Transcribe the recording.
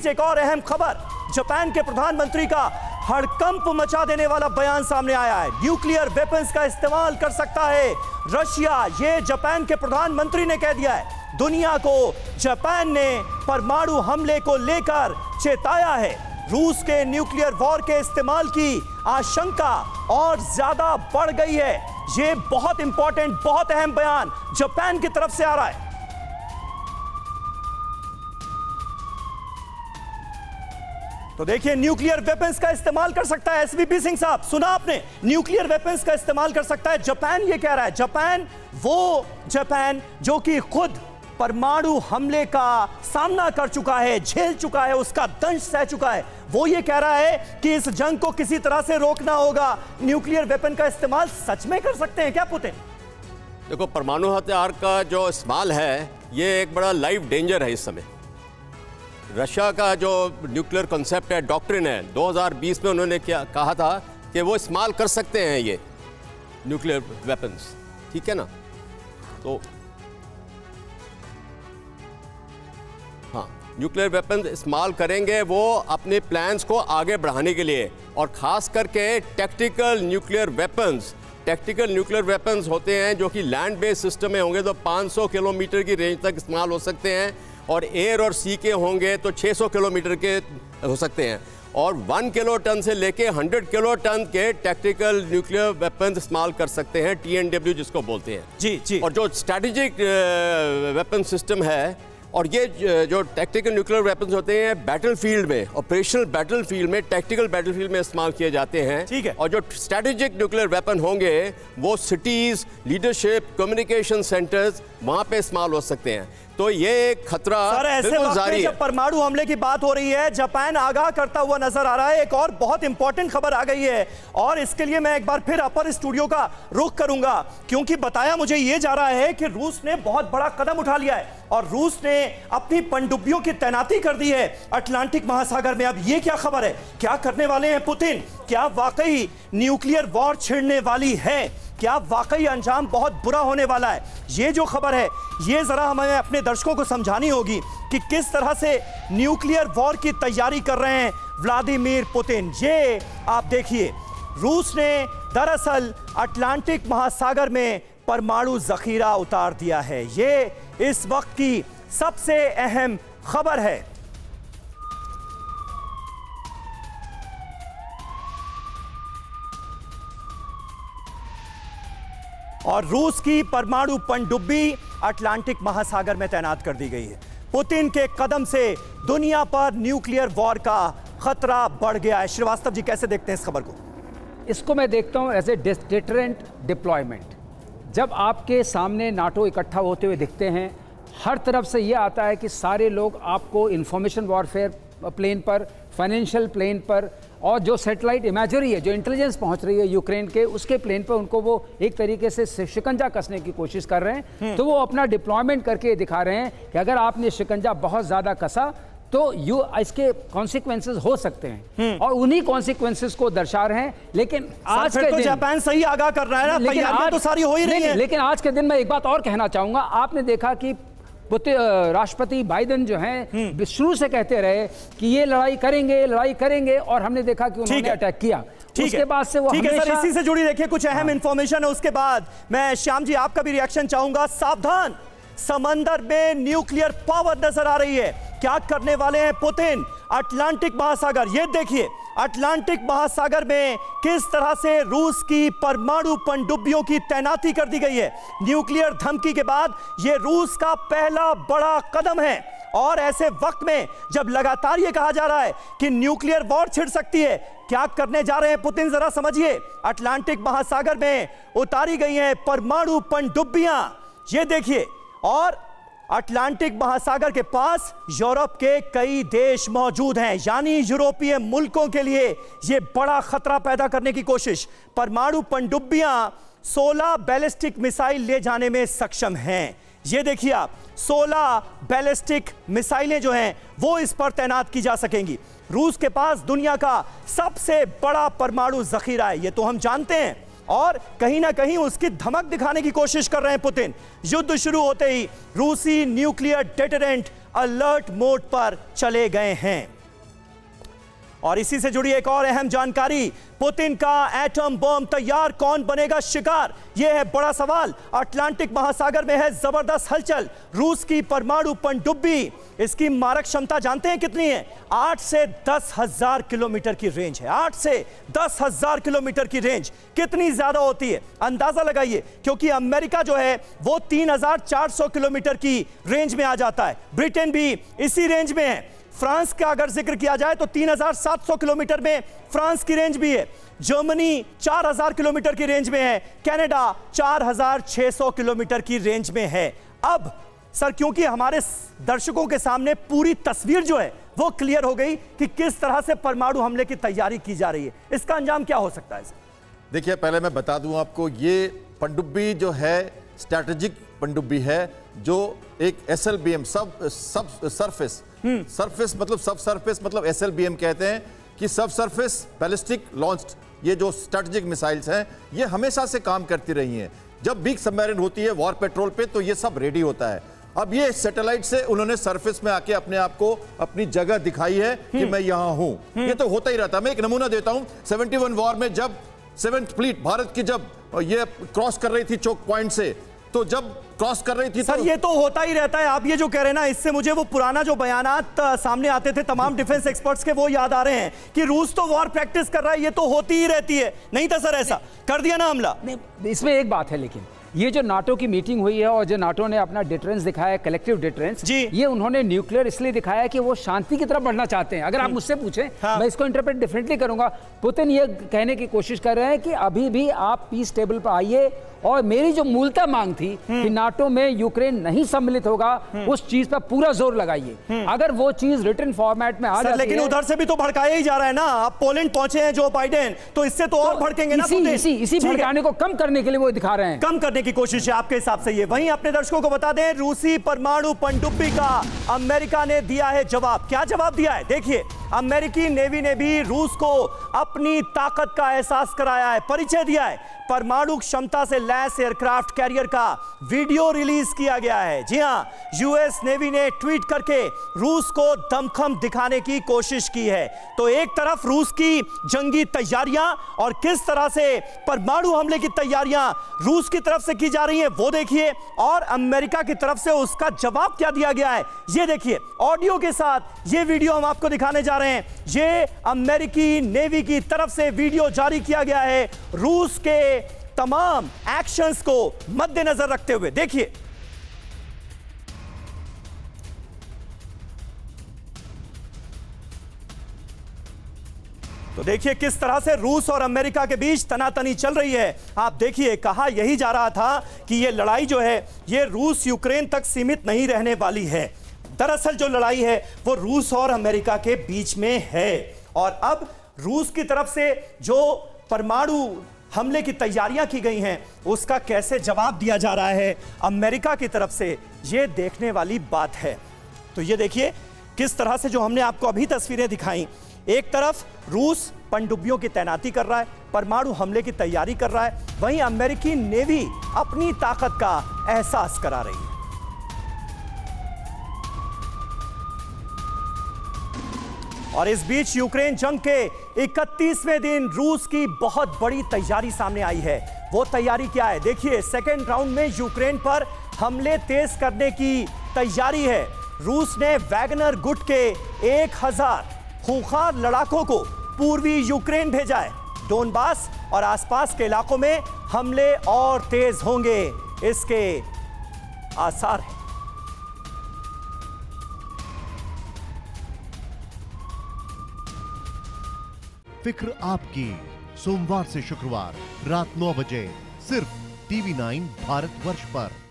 बीच एक और अहम खबर, जापान के प्रधानमंत्री का हड़कंप मचा देने वाला बयान सामने आया है। न्यूक्लियर वेपन्स का इस्तेमाल कर सकता है रशिया, ये जापान के प्रधानमंत्री ने कह दिया है। दुनिया को जापान ने परमाणु हमले को लेकर चेताया है। रूस के न्यूक्लियर वॉर के इस्तेमाल की आशंका और ज्यादा बढ़ गई है। ये बहुत इंपॉर्टेंट, बहुत अहम बयान जापान की तरफ से आ रहा है। तो देखिए, न्यूक्लियर वेपन्स का इस्तेमाल कर सकता है। एसवीपी सिंह साहब, सुना आपने, न्यूक्लियर वेपन्स का इस्तेमाल कर सकता है जापान, ये कह रहा है। जापान, वो जापान जो कि खुद परमाणु हमले का सामना कर चुका है, झेल चुका है, उसका दंश सह चुका है, वो ये कह रहा है कि इस जंग को किसी तरह से रोकना होगा। न्यूक्लियर वेपन का इस्तेमाल सच में कर सकते हैं क्या पुतिन? देखो, परमाणु हथियार का जो इस्तेमाल है ये एक बड़ा लाइव डेंजर है इस समय। रशिया का जो न्यूक्लियर कॉन्सेप्ट है, डॉक्ट्रिन है, 2020 में उन्होंने क्या कहा था कि वो इस्तेमाल कर सकते हैं ये न्यूक्लियर वेपन्स, ठीक है ना। तो हाँ, न्यूक्लियर वेपन इस्तेमाल करेंगे वो अपने प्लान्स को आगे बढ़ाने के लिए, और ख़ास करके tactical nuclear weapons. Tactical nuclear weapons होते हैं जो कि लैंड बेस्ड सिस्टम में होंगे तो 500 किलोमीटर की रेंज तक इस्तेमाल हो सकते हैं, और एयर और सी के होंगे तो 600 किलोमीटर के हो सकते हैं, और 1 किलो टन से लेके 100 किलो टन के टैक्टिकल न्यूक्लियर वेपन्स इस्तेमाल कर सकते हैं, TNW जिसको बोलते हैं। जी जी। और जो स्ट्रैटेजिक वेपन सिस्टम है, और ये जो टैक्टिकल न्यूक्लियर वेपन्स होते हैं बैटलफील्ड में, ऑपरेशनल बैटलफील्ड में, टैक्टिकल बैटलफील्ड में इस्तेमाल किए जाते हैं, ठीक है। और जो स्ट्रैटेजिक न्यूक्लियर वेपन होंगे वो सिटीज, लीडरशिप, कम्युनिकेशन सेंटर्स, वहां पे इस्तेमाल हो सकते हैं। तो ये एक खतरा बिल्कुल जारी है। जब परमाणु हमले की बात हो रही है, जापान आगाह करता हुआ नजर आ रहा है। एक और बहुत इंपॉर्टेंट खबर आ गई है, और इसके लिए मैं एक बार फिर अपर स्टूडियो का रुख करूंगा, क्योंकि बताया मुझे ये जा रहा है कि रूस ने बहुत बड़ा कदम उठा लिया है, और रूस ने अपनी पनडुब्बियों की तैनाती कर दी है अटलांटिक महासागर में। अब ये क्या खबर है, क्या करने वाले हैं पुतिन? क्या वाकई न्यूक्लियर वॉर छिड़ने वाली है? क्या वाकई अंजाम बहुत बुरा होने वाला है? ये जो खबर है, ये जरा हमें अपने दर्शकों को समझानी होगी कि किस तरह से न्यूक्लियर वॉर की तैयारी कर रहे हैं व्लादिमीर पुतिन। ये आप देखिए, रूस ने दरअसल अटलांटिक महासागर में परमाणु जखीरा उतार दिया है। ये इस वक्त की सबसे अहम खबर है। और रूस की परमाणु पनडुब्बी अटलांटिक महासागर में तैनात कर दी गई है। पुतिन के कदम से दुनिया पर न्यूक्लियर वॉर का खतरा बढ़ गया है। श्रीवास्तव जी, कैसे देखते हैं इस खबर को? इसको मैं देखता हूं एज ए डिटरेंट डिप्लॉयमेंट। जब आपके सामने नाटो इकट्ठा होते हुए दिखते हैं, हर तरफ से ये आता है कि सारे लोग आपको इंफॉर्मेशन वॉरफेयर प्लेन पर, फाइनेंशियल प्लेन पर, और जो सैटेलाइट इमेजरी है, जो इंटेलिजेंस पहुंच रही है यूक्रेन के, उसके प्लेन पर उनको वो एक तरीके से शिकंजा कसने की कोशिश कर रहे हैं। तो वो अपना डिप्लॉयमेंट करके दिखा रहे हैं कि अगर आपने शिकंजा बहुत ज़्यादा कसा तो इसके कॉन्सिक्वेंसेस हो सकते हैं, और उन्हीं कॉन्सिक्वेंसेस को दर्शा रहे हैं। लेकिन आज के दिन जापान सही आगाह कर रहा है ना, तैयारियां तो सारी हो ही रही है। लेकिन आज के दिन मैं एक बात और कहना चाहूंगा। आपने देखा कि राष्ट्रपति बाइडेन जो हैं शुरू से कहते रहे कि ये लड़ाई करेंगे, और हमने देखा कि उन्होंने अटैक किया। उसके बाद से वो सर, इसी से जुड़ी देखिए कुछ अहम इंफॉर्मेशन है। उसके बाद मैं श्याम जी आपका भी रिएक्शन चाहूंगा। सावधान, समंदर में न्यूक्लियर पावर नजर आ रही है। क्या करने वाले हैं पुतिन? अटलांटिक महासागर, ये देखिए, अटलांटिक महासागर में किस तरह से रूस की परमाणु पनडुब्बियों की तैनाती कर दी गई है। न्यूक्लियर धमकी के बाद यह रूस का पहला बड़ा कदम है, और ऐसे वक्त में जब लगातार यह कहा जा रहा है कि न्यूक्लियर वॉर छिड़ सकती है, क्या करने जा रहे हैं पुतिन जरा समझिए। अटलांटिक महासागर में उतारी गई हैं परमाणु पनडुब्बियां, ये देखिए, और अटलांटिक महासागर के पास यूरोप के कई देश मौजूद हैं, यानी यूरोपीय मुल्कों के लिए यह बड़ा खतरा पैदा करने की कोशिश। परमाणु पनडुब्बियां 16 बैलिस्टिक मिसाइल ले जाने में सक्षम हैं। ये देखिए आप, 16 बैलिस्टिक मिसाइलें जो हैं वो इस पर तैनात की जा सकेंगी। रूस के पास दुनिया का सबसे बड़ा परमाणु जखीरा है, ये तो हम जानते हैं, और कहीं ना कहीं उसकी धमक दिखाने की कोशिश कर रहे हैं पुतिन। युद्ध शुरू होते ही रूसी न्यूक्लियर डेटरेंट अलर्ट मोड पर चले गए हैं। और इसी से जुड़ी एक और अहम जानकारी, पुतिन का एटम बम तैयार, कौन बनेगा शिकार, यह है बड़ा सवाल। अटलांटिक महासागर में है जबरदस्त हलचल, रूस की परमाणु पनडुब्बी, इसकी मारक क्षमता जानते हैं कितनी है? 8 से 10,000 किलोमीटर की रेंज है। 8 से 10,000 किलोमीटर की रेंज कितनी ज्यादा होती है, अंदाजा लगाइए, क्योंकि अमेरिका जो है वो 3,400 किलोमीटर की रेंज में आ जाता है, ब्रिटेन भी इसी रेंज में है, फ्रांस का अगर जिक्र किया जाए तो 3,700 किलोमीटर में फ्रांस की रेंज भी है, जर्मनी 4,000 किलोमीटर की रेंज में है, कनाडा 4,600 किलोमीटर की रेंज में है। अब सर, क्योंकि हमारे दर्शकों के सामने पूरी तस्वीर जो है वो क्लियर हो गई कि किस तरह से परमाणु हमले की तैयारी की जा रही है, इसका अंजाम क्या हो सकता है? देखिए, पहले मैं बता दूं आपको, ये पनडुब्बी जो है स्ट्रैटेजिक पनडुब्बी है, जो एक SLBM सरफेस मतलब सब सरफेस मतलब SLBM कहते हैं कि सब सरफेस बैलिस्टिक लॉन्च्ड, ये जो स्ट्रैटेजिक मिसाइल्स हैं ये हमेशा से काम करती रही हैं। जब बिग सबमरीन होती है वॉर पेट्रोल पे तो ये सब रेडी होता है। अब ये सैटेलाइट से उन्होंने सरफेस में आके अपने आप को अपनी जगह दिखाई है कि मैं यहां हूं, ये तो होता ही रहता है। मैं एक नमूना देता हूं, 71 वॉर में जब 7th फ्लीट भारत की जब ये क्रॉस कर रही थी चोक पॉइंट से, तो जब क्रॉस कर रही थी सर ये तो होता ही रहता है। आप ये जो कह रहे हैं ना, इससे मुझे वो पुराना जो बयानात सामने आते थे तमाम डिफेंस एक्सपर्ट्स के, वो याद आ रहे हैं कि रूस तो वॉर प्रैक्टिस कर रहा है, ये तो होती ही रहती है। नहीं था सर, ऐसा कर दिया ना हमला। इसमें एक बात है, लेकिन ये जो नाटो की मीटिंग हुई है और जो नाटो ने अपना डिटरेंस दिखाया, कलेक्टिव डिटरेंस, ये उन्होंने न्यूक्लियर इसलिए दिखाया है कि वो शांति की तरफ बढ़ना चाहते हैं। अगर आप मुझसे पूछें, मैं इसको इंटरप्रेट डिफरेंटली करूंगा। पुतिन ये कहने की कोशिश कर रहे हैं कि अभी भी आप पीस टेबल पर आइए, और मेरी जो मूलतः मांग थी कि नाटो में यूक्रेन नहीं सम्मिलित होगा, उस चीज पर पूरा जोर लगाइए। अगर वो चीज रिटन फॉर्मेट में आ जाती है, लेकिन उधर से भी तो भड़काया ही जा रहा है ना। आप पोलैंड पहुंचे हैं जो बाइडेन, तो इससे तो और भड़केंगे ना। इसी भड़काने को कम करने के लिए वो दिखा रहे हैं, कम करने की कोशिश है आपके हिसाब से ये। वहीं अपने दर्शकों को बता दें, रूसी परमाणु पनडुब्बी का अमेरिका ने दिया है जवाब। क्या जवाब दिया है देखिए। अमेरिकी नेवी ने भी रूस को अपनी ताकत का एहसास कराया है, परिचय दिया है। परमाणु क्षमता से लैस एयरक्राफ्ट कैरियर का वीडियो रिलीज किया गया है। जी हां, यूएस नेवी ने ट्वीट करके रूस को दमखम दिखाने की कोशिश की है। तो एक तरफ रूस की जंगी तैयारियां और किस तरह से परमाणु हमले की तैयारियां रूस की तरफ से की जा रही हैं वो देखिए, और अमेरिका की तरफ से उसका जवाब क्या दिया गया है ये देखिए। ऑडियो के साथ ये वीडियो हम आपको दिखाने जा रहे हैं। ये अमेरिकी नेवी की तरफ से वीडियो जारी किया गया है रूस के तमाम एक्शंस को मद्देनजर रखते हुए। देखिए, तो देखिए किस तरह से रूस और अमेरिका के बीच तनातनी चल रही है। आप देखिए, कहा यही जा रहा था कि यह लड़ाई जो है ये रूस यूक्रेन तक सीमित नहीं रहने वाली है। दरअसल जो लड़ाई है वो रूस और अमेरिका के बीच में है, और अब रूस की तरफ से जो परमाणु हमले की तैयारियां की गई हैं उसका कैसे जवाब दिया जा रहा है अमेरिका की तरफ से, ये देखने वाली बात है। तो ये देखिए किस तरह से जो हमने आपको अभी तस्वीरें दिखाई, एक तरफ रूस पनडुब्बियों की तैनाती कर रहा है, परमाणु हमले की तैयारी कर रहा है, वहीं अमेरिकी नेवी अपनी ताकत का एहसास करा रही है। और इस बीच यूक्रेन जंग के 31वें दिन रूस की बहुत बड़ी तैयारी सामने आई है। वो तैयारी क्या है देखिए। सेकेंड राउंड में यूक्रेन पर हमले तेज करने की तैयारी है। रूस ने वैगनर गुट के 1000 खूंखार लड़ाकों को पूर्वी यूक्रेन भेजा है। डोनबास और आसपास के इलाकों में हमले और तेज होंगे, इसके आसार हैं। फिक्र आपकी, सोमवार से शुक्रवार रात 9 बजे सिर्फ TV9 भारतवर्ष पर।